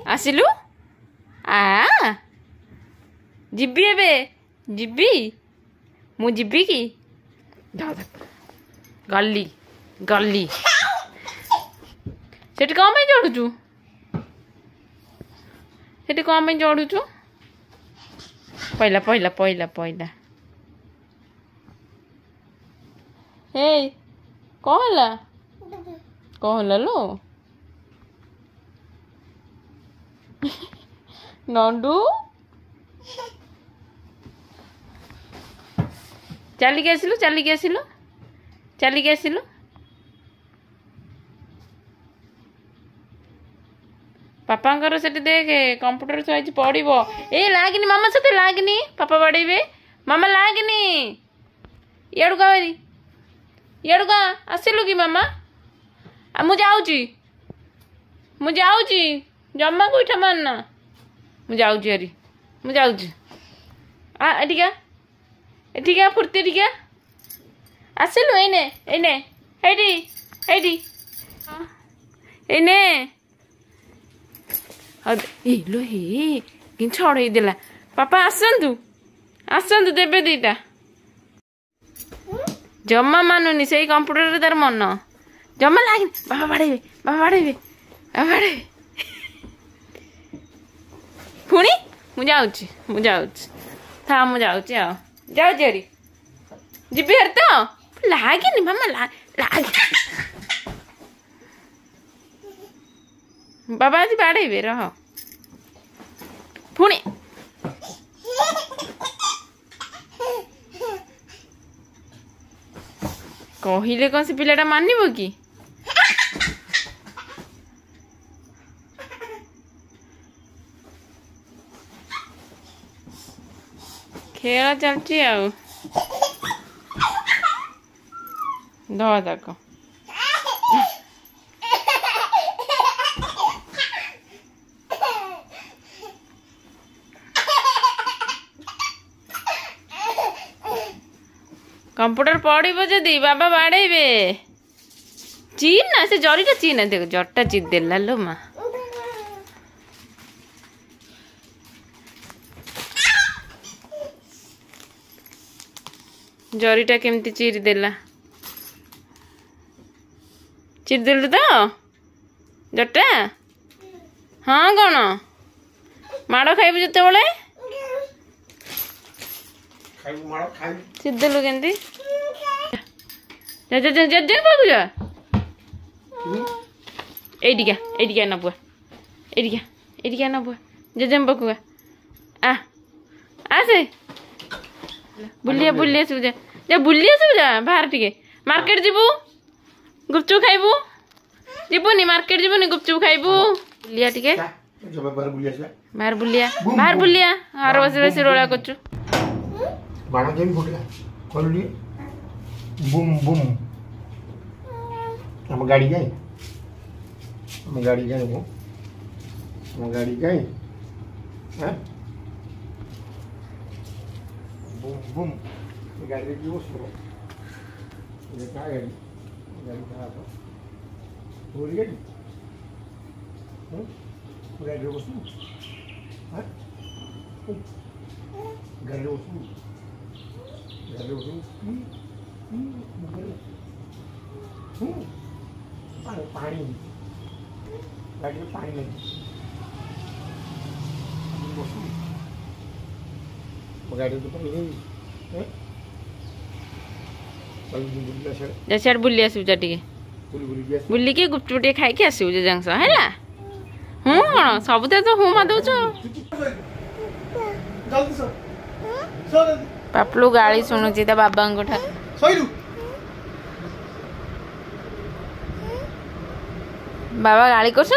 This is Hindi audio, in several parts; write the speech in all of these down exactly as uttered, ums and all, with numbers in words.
आसिलु आ जिबी एबे जिबी मु जिबी की गली गली सेठी कौन पे चढ़ुचु सेठी कौन पे चढ़ुचु पहला पहला पहला पहला हे कौन हला कौन हला लो नंदू चलिक आसिलु चलिक आसिलु चलिक आसिलु पापांकर सेठी देख कंप्यूटर साइज पड़ो ए लागनी मामा से लागनी पापा बाड़े मामा लागनी इड़ू का भाई इड़ू का आसिलु कि मामा आ मु जाऊची मु जाऊची जम्मा को इठा मारना मु जाऊची हरी मु जाऊची आ एटिका एटिका फुर्ती टिका आसिलु एने एने हेडी हेडी एने लो हे कि छड़े देला पापा आसतु आसतु देवे दीटा जमा मानुनी से कंप्यूटर तार मन जमा लगे बाबा बाड़े बाबा बाड़े बाबा बाड़े पुणी मु जाऊँ मु जाऊँ था मु जाऊँ आ जाऊँ हरी जीबी हर तो लगे मामा लगे बाबा आज बाड़े रह पुणी कहले कौन से पिलाटा मानिब कि खेल चलती आ तक कंप्यूटर पड़ो जदि बाबा बाड़े चीन ना से जरीटा चीन देख जरटा चीर देला लो माँ जरीटा केमती चीर देला चीर देलु तो जरटा हाँ कौन माड़ खाइबु जते बेले सिद्धलु केंती जा जा जा जा जा बाबू जा एडिका एडिका नबुआ एडिका एडिका नबुआ जा जा बकुआ आ आ से बुलिया बुलिया सब जा जा बुलिया सब जा बाहर टिके मार्केट जीबू गुपचुप खाइबू जीबूनी मार्केट जीबूनी गुपचुप खाइबू बुलिया टिके बाहर बुलिया बाहर बुलिया घर बस बस रोला करछु बाणा जेम फुटला कोलडी बूम बूम हम गाड़ी जाए हम गाड़ी जाए वो हम गाड़ी जाए हैं बूम बूम गाड़ी की वो सुनो ये क्या गाड़ी गाड़ी कहाँ तो पूरी गाड़ी हैं पूरा गाड़ी वो सुनो हैं गाड़ी वो सुनो पानी पानी गाड़ी में पानी नहीं गाड़ी तो पानी नहीं जैसे बुली आसु टे बुल के गुपचुप टे खाई आसू जंक्स है हूँ कौन सब तो हूँ मा दौच पापलू गाड़ी शुणुची ता बाबा बाबा गाड़ी कर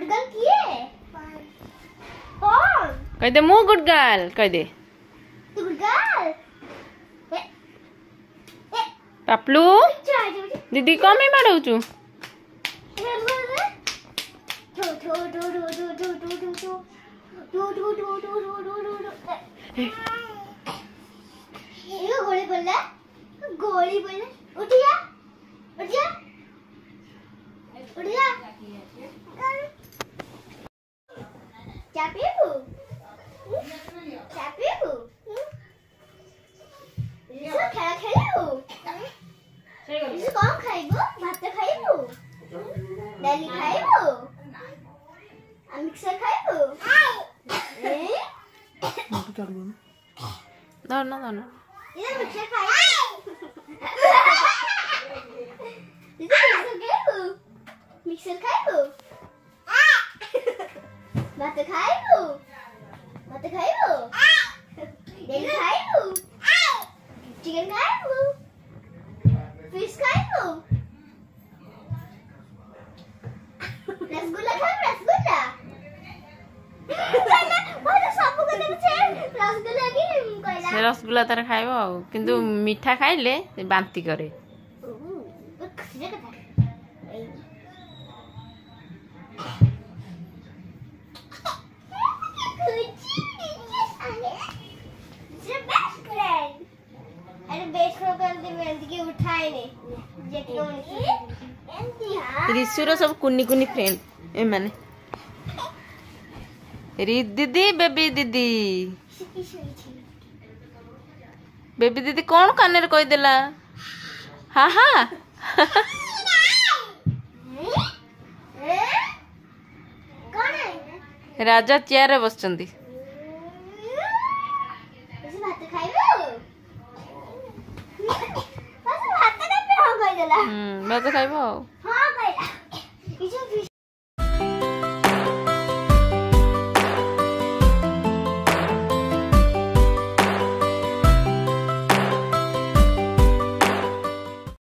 गर्ल किए कौन कह दे मु गुड गर्ल कह दे तू गुड गर्ल पापलू दीदी कम ही मारौचु गोली बोला गोली बोला उठ जा उठ जा उठ जा क्या पीबू क्या पीबू रिसु खेला खेलू रिसु कौन खाइबू भात खाइबू दाली खाइबू आ मिक्सर खाइबू ए धर ना धर ना ये मिक्सर खाइबू रिसु मिक्सर खाइबू मिक्सर खाइबू भात खाइबू भात खाइबू दाली खाइबू चिकन खाइबू फिश खाइबू रसगुल्ला खाइबू रसगुल्ला बहुत सब को देबे छे रसगुल्ला की कहला से रसगुल्ला तार खाइबो आ किंतु मीठा खाइले से बांती करे खुशी कथा रिसुर सब कुनी कुनी फ्रेंड ए माने री दीदी बेबी दीदी बेबी दीदी कौन कान कही देला हाँ हाँ राजा चेयर रे बसचंदी भात खाइबो